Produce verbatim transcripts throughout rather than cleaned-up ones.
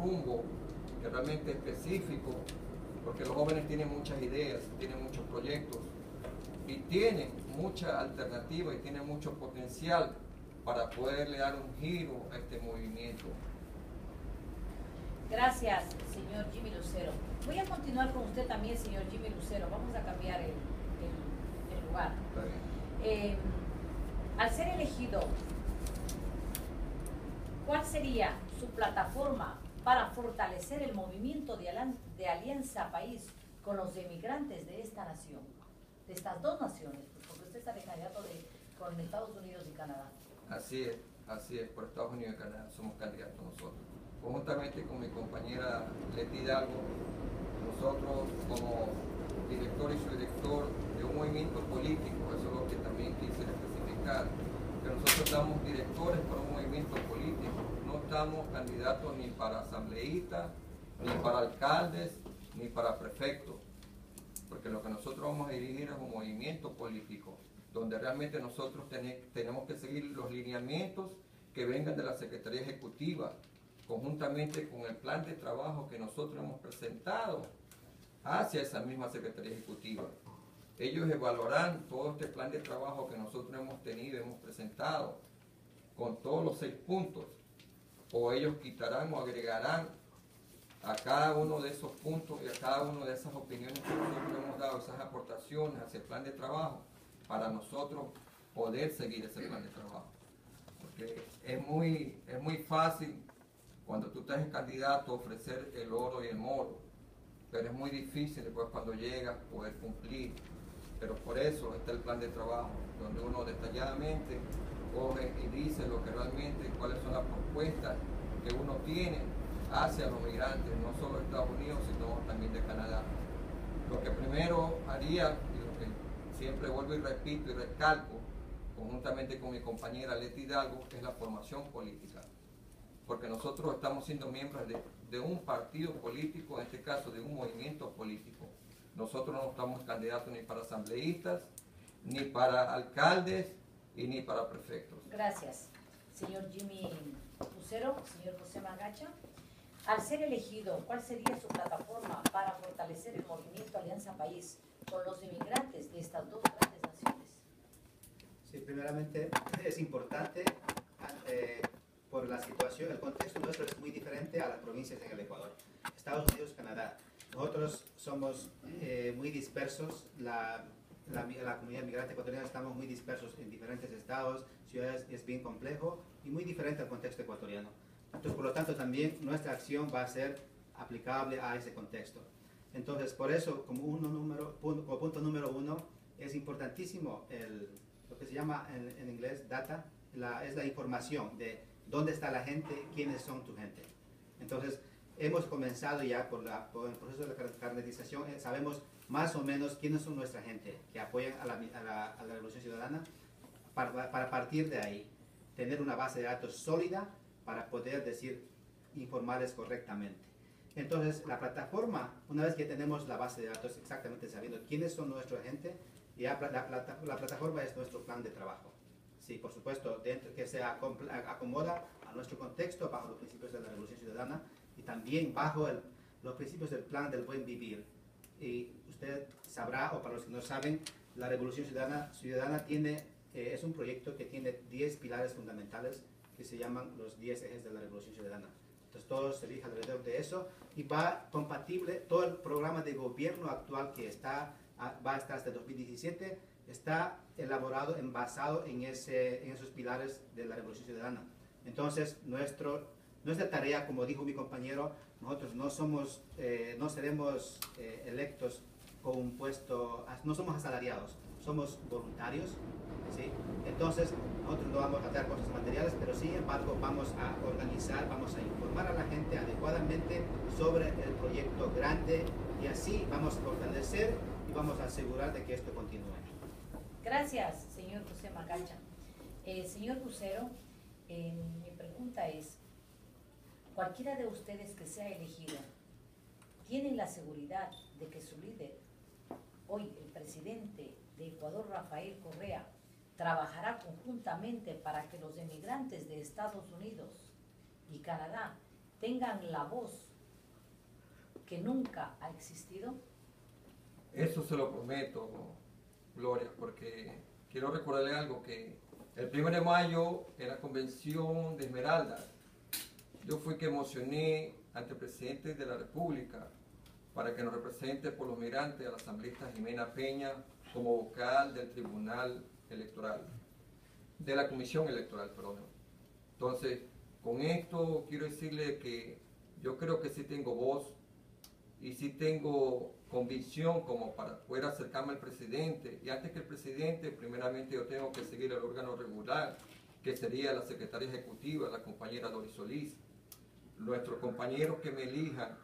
rumbo que realmente es específico, porque los jóvenes tienen muchas ideas, tienen muchos proyectos y tienen mucha alternativa y tienen mucho potencial para poderle dar un giro a este movimiento. Gracias, señor Jimmy Lucero. Voy a continuar con usted también, señor Jimmy Lucero. Vamos a cambiar el, el, el lugar. Eh, al ser elegido, ¿cuál sería su plataforma para fortalecer el movimiento de, de Alianza País con los emigrantes de esta nación, de estas dos naciones? Porque usted está de candidato de, con Estados Unidos y Canadá. Así es, así es, por Estados Unidos y Canadá somos candidatos nosotros. Conjuntamente con mi compañera Leti Hidalgo, nosotros como director y subdirector de un movimiento político, eso es lo que también quise especificar, que nosotros estamos directores para un movimiento político, no estamos candidatos ni para asambleístas, ni para alcaldes, ni para prefectos, porque lo que nosotros vamos a dirigir es un movimiento político, donde realmente nosotros ten, tenemos que seguir los lineamientos que vengan de la Secretaría Ejecutiva, conjuntamente con el plan de trabajo que nosotros hemos presentado hacia esa misma Secretaría Ejecutiva. Ellos evaluarán todo este plan de trabajo que nosotros hemos tenido, hemos presentado, con todos los seis puntos, o ellos quitarán o agregarán a cada uno de esos puntos y a cada una de esas opiniones que nosotros hemos dado, esas aportaciones hacia el plan de trabajo, para nosotros poder seguir ese plan de trabajo. Porque es muy, es muy fácil cuando tú estás en candidato ofrecer el oro y el moro, pero es muy difícil después cuando llegas poder cumplir. Pero por eso está el plan de trabajo, donde uno detalladamente coge y dice lo que realmente, cuáles son las propuestas que uno tiene hacia los migrantes, no solo de Estados Unidos, sino también de Canadá. Lo que primero haría, y lo que siempre vuelvo y repito y recalco, conjuntamente con mi compañera Leti Hidalgo, es la formación política. Porque nosotros estamos siendo miembros de, de un partido político, en este caso de un movimiento político. Nosotros no estamos candidatos ni para asambleístas, ni para alcaldes y ni para prefectos. Gracias, señor Jimmy Lucero. Señor José Magacha, al ser elegido, ¿cuál sería su plataforma para fortalecer el movimiento Alianza País con los inmigrantes de estas dos grandes naciones? Sí, primeramente es importante, eh, por la situación, el contexto nuestro es muy diferente a las provincias en el Ecuador. Estados Unidos, Canadá. Nosotros somos eh, muy dispersos, la, la, la comunidad migrante ecuatoriana estamos muy dispersos en diferentes estados, ciudades, es bien complejo y muy diferente al contexto ecuatoriano. Entonces, por lo tanto, también nuestra acción va a ser aplicable a ese contexto. Entonces, por eso, como, uno número, punto, como punto número uno, es importantísimo el, lo que se llama en, en inglés data, la, es la información de dónde está la gente, quiénes son tu gente. Entonces, hemos comenzado ya por, la, por el proceso de la carnetización, eh, sabemos más o menos quiénes son nuestra gente que apoyan a la, a la, a la Revolución Ciudadana, para, para partir de ahí, tener una base de datos sólida para poder decir, informarles correctamente. Entonces, la plataforma, una vez que tenemos la base de datos exactamente sabiendo quiénes son nuestra gente, ya la, la, la, la plataforma es nuestro plan de trabajo. Sí, por supuesto, dentro que se acomoda a nuestro contexto, bajo los principios de la Revolución Ciudadana y también bajo el, los principios del plan del buen vivir. Y usted sabrá, o para los que no saben, la Revolución Ciudadana, Ciudadana tiene, eh, es un proyecto que tiene diez pilares fundamentales que se llaman los diez ejes de la Revolución Ciudadana. Entonces todo se rige alrededor de eso y va compatible, todo el programa de gobierno actual que está, va a estar hasta dos mil diecisiete, está elaborado, basado en, ese, en esos pilares de la Revolución Ciudadana. Entonces, nuestro, nuestra tarea, como dijo mi compañero, nosotros no somos, eh, no seremos eh, electos con un puesto, no somos asalariados, somos voluntarios, ¿sí? Entonces, nosotros no vamos a tratar cosas materiales, pero sin embargo vamos a organizar, vamos a informar a la gente adecuadamente sobre el proyecto grande y así vamos a fortalecer y vamos a asegurar de que esto continúe. Gracias, señor José Magacha. Eh, señor Lucero, eh, mi pregunta es, cualquiera de ustedes que sea elegido, ¿tienen la seguridad de que su líder, hoy el presidente de Ecuador, Rafael Correa, trabajará conjuntamente para que los emigrantes de Estados Unidos y Canadá tengan la voz que nunca ha existido? Eso se lo prometo, Gloria, porque quiero recordarle algo, que el primero de mayo en la convención de Esmeralda, yo fui que emocioné ante el presidente de la República para que nos represente por los migrantes a la asambleísta Jimena Peña como vocal del Tribunal Electoral, de la Comisión Electoral, perdón. Entonces, con esto quiero decirle que yo creo que sí tengo voz y sí tengo convicción como para poder acercarme al presidente. Y antes que el presidente, primeramente yo tengo que seguir el órgano regular, que sería la secretaria ejecutiva, la compañera Doris Solís. Nuestros compañeros que me elijan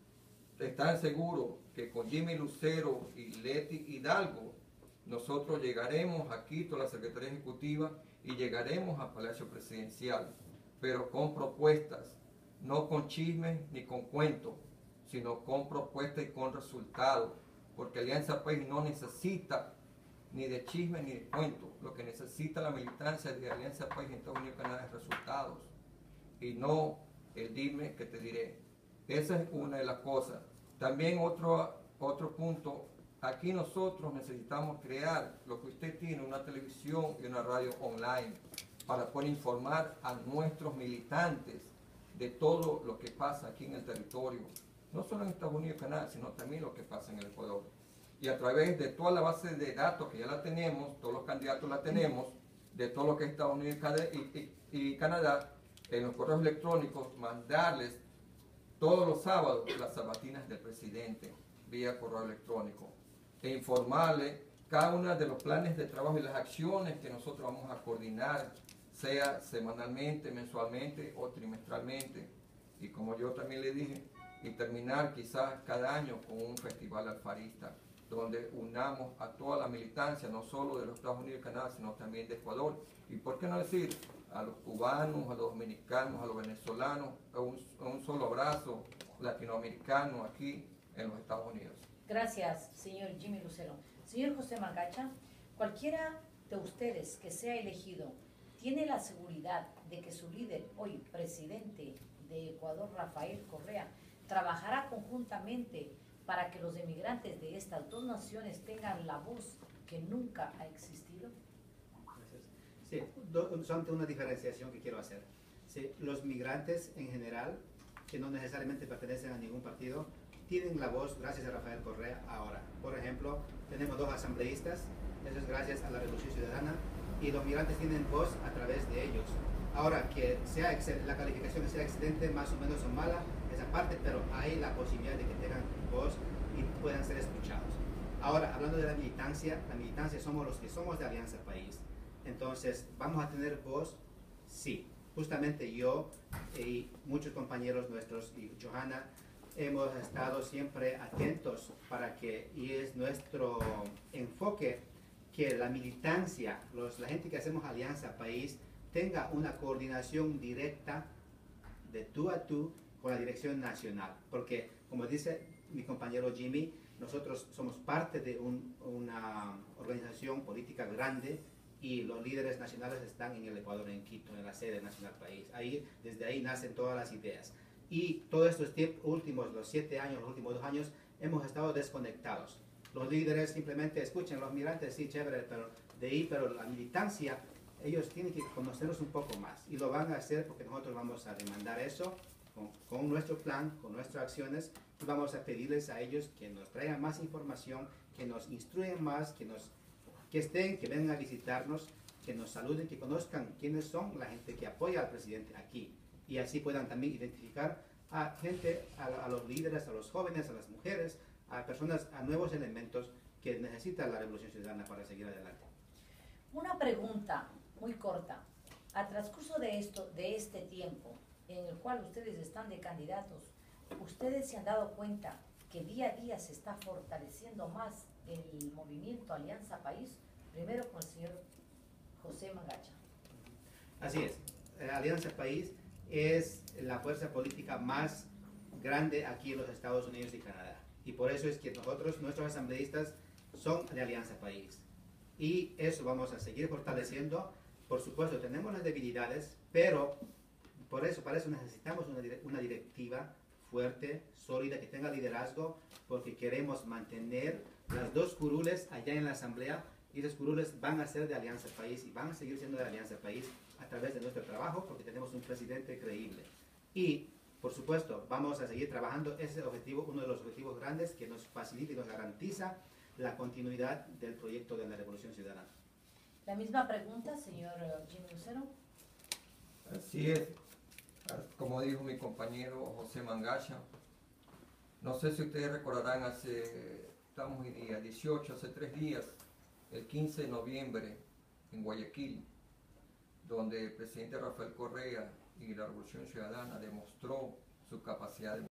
están seguros que con Jimmy Lucero y Leti Hidalgo nosotros llegaremos a Quito, la Secretaría Ejecutiva, y llegaremos al Palacio Presidencial, pero con propuestas, no con chismes ni con cuentos, sino con propuestas y con resultados, porque Alianza País no necesita ni de chismes ni de cuentos. Lo que necesita la militancia de Alianza País en Estados Unidos y Canadá es resultados, y no el dime que te diré. Esa es una de las cosas. También otro, otro punto, aquí nosotros necesitamos crear lo que usted tiene, una televisión y una radio online, para poder informar a nuestros militantes de todo lo que pasa aquí en el territorio, no solo en Estados Unidos y Canadá, sino también lo que pasa en el Ecuador. Y a través de toda la base de datos que ya la tenemos, todos los candidatos la tenemos, de todo lo que es Estados Unidos y, y, y Canadá, en los correos electrónicos, mandarles todos los sábados las sabatinas del presidente vía correo electrónico e informarle cada uno de los planes de trabajo y las acciones que nosotros vamos a coordinar, sea semanalmente, mensualmente o trimestralmente. Y como yo también le dije, y terminar quizás cada año con un festival alfarista, donde unamos a toda la militancia, no solo de los Estados Unidos y Canadá, sino también de Ecuador. Y por qué no decir a los cubanos, a los dominicanos, a los venezolanos, a un, a un solo abrazo latinoamericano aquí en los Estados Unidos. Gracias, señor Jimmy Lucero. Señor José Magacha, cualquiera de ustedes que sea elegido, ¿tiene la seguridad de que su líder, hoy presidente de Ecuador, Rafael Correa, trabajará conjuntamente para que los emigrantes de estas dos naciones tengan la voz que nunca ha existido? Sí, solamente una diferenciación que quiero hacer. Sí, los migrantes en general, que no necesariamente pertenecen a ningún partido, tienen la voz gracias a Rafael Correa ahora. Por ejemplo, tenemos dos asambleístas, eso es gracias a la Revolución Ciudadana, y los migrantes tienen voz a través de ellos. Ahora, que sea la calificación sea excelente, más o menos o mala, esa parte, pero hay la posibilidad de que tengan voz y puedan ser escuchados. Ahora, hablando de la militancia, la militancia somos los que somos de Alianza País. Entonces, ¿vamos a tener voz? Sí. Justamente yo y muchos compañeros nuestros y Johanna hemos estado siempre atentos para que, y es nuestro enfoque, que la militancia, los, la gente que hacemos Alianza País, tenga una coordinación directa de tú a tú con la dirección nacional. Porque, como dice mi compañero Jimmy, nosotros somos parte de un, una organización política grande, y los líderes nacionales están en el Ecuador, en Quito, en la sede Nacional País. Ahí, desde ahí nacen todas las ideas. Y todos estos últimos, los siete años, los últimos dos años, hemos estado desconectados. Los líderes simplemente escuchan, los migrantes, sí, chévere, pero de ahí, pero la militancia, ellos tienen que conocernos un poco más. Y lo van a hacer porque nosotros vamos a demandar eso con, con nuestro plan, con nuestras acciones, y vamos a pedirles a ellos que nos traigan más información, que nos instruyan más, que nos que estén, que vengan a visitarnos, que nos saluden, que conozcan quiénes son la gente que apoya al presidente aquí, y así puedan también identificar a gente, a, a los líderes, a los jóvenes, a las mujeres, a personas, a nuevos elementos que necesita la Revolución Ciudadana para seguir adelante. Una pregunta muy corta. A transcurso de esto, de este tiempo en el cual ustedes están de candidatos, ¿ustedes se han dado cuenta que día a día se está fortaleciendo más el movimiento Alianza País? Primero con el señor José Magacha. Así es. Alianza País es la fuerza política más grande aquí en los Estados Unidos y Canadá. Y por eso es que nosotros, nuestros asambleístas, son de Alianza País. Y eso vamos a seguir fortaleciendo. Por supuesto, tenemos las debilidades, pero por eso, para eso necesitamos una, dire una directiva fuerte, sólida, que tenga liderazgo, porque queremos mantener las dos curules allá en la Asamblea, y esas curules van a ser de Alianza País y van a seguir siendo de Alianza País a través de nuestro trabajo, porque tenemos un presidente creíble. Y, por supuesto, vamos a seguir trabajando ese objetivo, uno de los objetivos grandes que nos facilita y nos garantiza la continuidad del proyecto de la Revolución Ciudadana. La misma pregunta, señor Jimmy Lucero. Así es, como dijo mi compañero José Mangacha, no sé si ustedes recordarán, hace, estamos hoy día, dieciocho, hace tres días, el quince de noviembre, en Guayaquil, donde el presidente Rafael Correa y la Revolución Ciudadana demostró su capacidad de